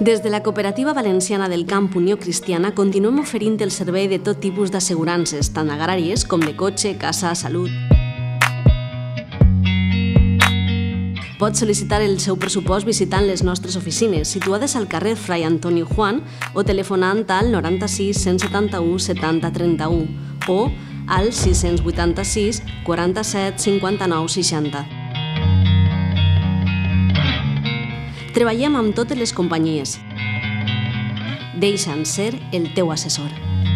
Des de la Cooperativa Valenciana del Camp Unió Cristiana continuem oferint el servei de tot tipus d'assegurances, tant agràries com de cotxe, casa, salut. Pots sol·licitar el seu pressupost visitant les nostres oficines, situades al carrer Fray Antonio Juan o telefonant al 96 171 70 31 o al 686 47 59 60. Treballem amb totes les companyies. Deixa'ns ser el teu assessor.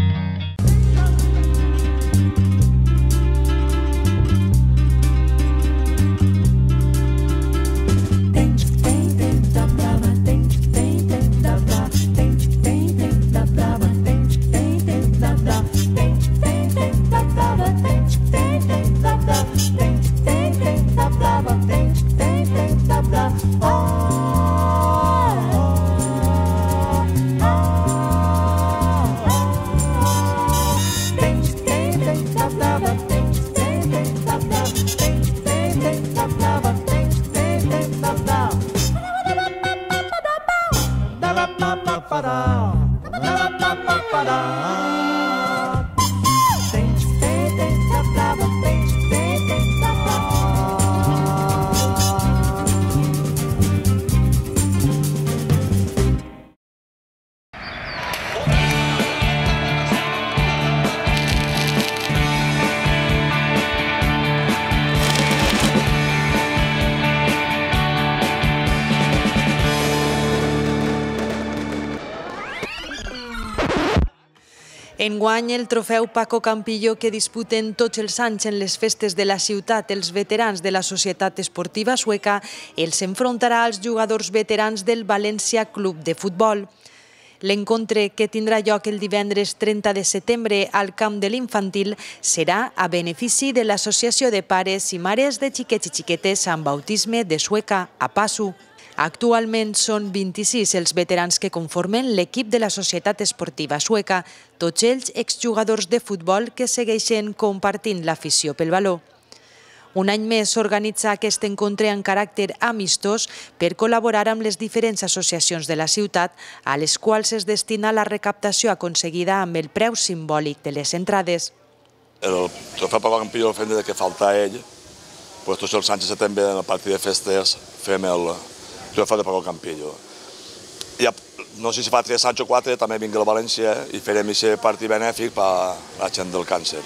Enguany, el trofeu Paco Campillo que disputen tots els anys en les festes de la ciutat els veterans de la Societat Esportiva Sueca els enfrontarà als jugadors veterans del València Club de Futbol. L'encontre, que tindrà lloc el divendres 30 de setembre al camp de l'Infantil, serà a benefici de l'Associació de Pares i Mares de Xiquets i Xiquetes amb Autisme de Sueca, APASU. Actualment són 26 els veterans que conformen l'equip de la Societat Esportiva Sueca, tots ells exjugadors de futbol que segueixen compartint l'afició pel baló. Un any més s'organitza aquest encontre en caràcter amistós per col·laborar amb les diferents associacions de la ciutat, a les quals es destina la recaptació aconseguida amb el preu simbòlic de les entrades. El trofeu Paco Campillo el fem des que falta ell, tots els anys de setembre en el partit de festes fem el trofeu de Paco Campillo. No sé si fa 3 anys o 4 també vinc a València i farem aquest partit benèfic per la gent del càncer.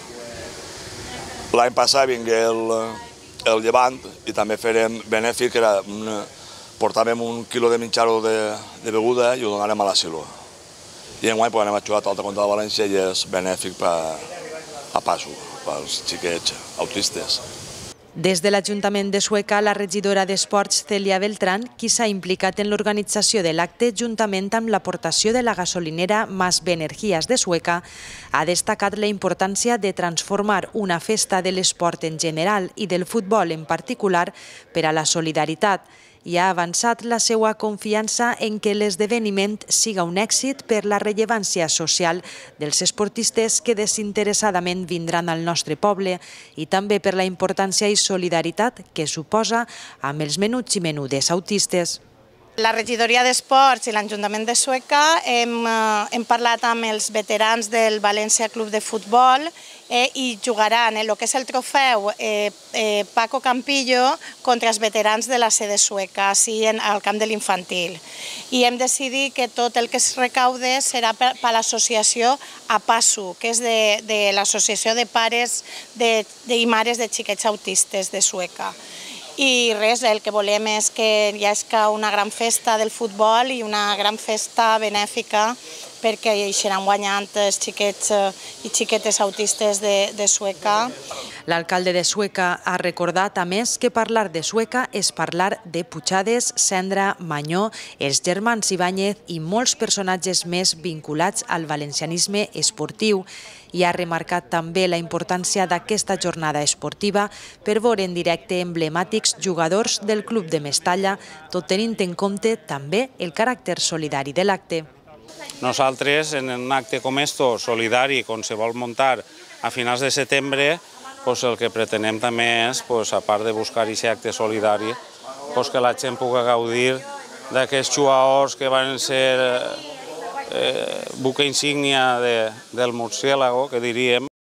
L'any passat vingué el Llevant i també farem benèfic, portàvem 1 quilo de menjar de beguda i ho donarem a l'asilo. I enguany anem a jugar a l'altra contra de València i és benèfic a PASU, pels xiquets autistes. Des de l'Ajuntament de Sueca, la regidora d'Esports, Celia Beltrán, qui s'ha implicat en l'organització de l'acte juntament amb l'aportació de la gasolinera Más Benergies de Sueca, ha destacat la importància de transformar una festa de l'esport en general i del futbol en particular per a la solidaritat, i ha avançat la seva confiança en que l'esdeveniment siga un èxit per la rellevància social dels esportistes que desinteressadament vindran al nostre poble i també per la importància i solidaritat que suposa amb els menuts i menudes autistes. La regidoria d'Esports i l'Ajuntament de Sueca hem parlat amb els veterans del València Club de Futbol i jugaran el que és el trofeu Paco Campillo contra els veterans de la sede sueca, al camp de l'Infantil. I hem decidit que tot el que es recaude serà per a l'associació APASU, que és de l'Associació de Pares i Mares de Xiquets Autistes de Sueca. I res, el que volem és que hi hagi una gran festa del futbol i una gran festa benèfica perquè hi seran guanyant els xiquets i xiquetes autistes de Sueca. L'alcalde de Sueca ha recordat, a més, que parlar de Sueca és parlar de Puigades, Cendra, Manyó, els germans Ibáñez i molts personatges més vinculats al valencianisme esportiu. I ha remarcat també la importància d'aquesta jornada esportiva per veure en directe emblemàtics jugadors del club de Mestalla, tot tenint en compte també el caràcter solidari de l'acte. Nosaltres, en un acte com esto, solidari, on se vol muntar a finals de setembre, el que pretenem també és, a part de buscar aquest acte solidari, que la gent pugui gaudir d'aquests jugadors que van ser buque insígnia del murciélago, que diríem.